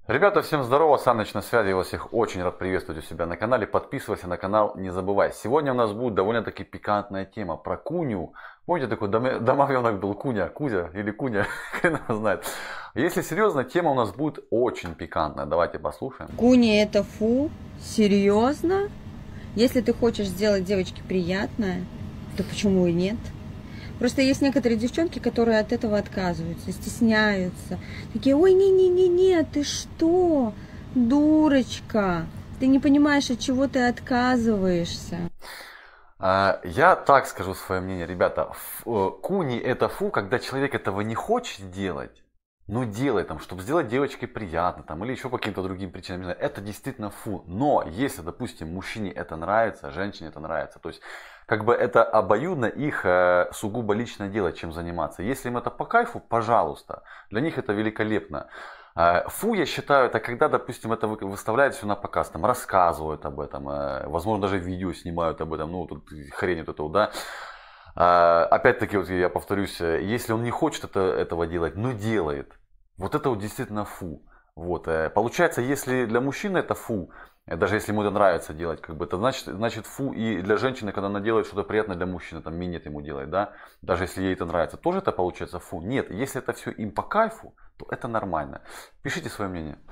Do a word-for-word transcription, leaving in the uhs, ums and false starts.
Ребята, всем здорово, Саныч на связи, я вас всех очень рад приветствовать у себя на канале, подписывайся на канал, не забывай. Сегодня у нас будет довольно-таки пикантная тема про Куню. Помните, такой дом- домовенок был Куня, Кузя или Куня, хрен его знает. Если серьезно, тема у нас будет очень пикантная, давайте послушаем. Куни это фу? Серьезно? Если ты хочешь сделать девочке приятное, то почему и нет? Просто есть некоторые девчонки, которые от этого отказываются, стесняются. Такие, ой, не-не-не-не, ты что, дурочка, ты не понимаешь, от чего ты отказываешься. А, Я так скажу свое мнение, ребята. Ф- э, Куни это фу, когда человек этого не хочет делать, но делает, там, чтобы сделать девочке приятно, там, или еще по каким-то другим причинам, не знаю, это действительно фу. Но если, допустим, мужчине это нравится, женщине это нравится, то есть, как бы это обоюдно их э, сугубо личное дело, чем заниматься. Если им это по кайфу, пожалуйста, для них это великолепно. Э, Фу, я считаю, это когда, допустим, это вы- выставляют все на показ, там, рассказывают об этом, э, возможно, даже видео снимают об этом, ну, тут хрень вот этого, да. А, Опять-таки, вот я повторюсь, э, если он не хочет это, этого делать, но делает, вот это вот действительно фу. Вот. э, Получается, если для мужчины это фу, э, даже если ему это нравится делать, как бы, это значит, значит фу и для женщины, когда она делает что-то приятное для мужчины, там минет ему делает, да, даже если ей это нравится, тоже это получается фу. Нет, если это все им по кайфу, то это нормально. Пишите свое мнение.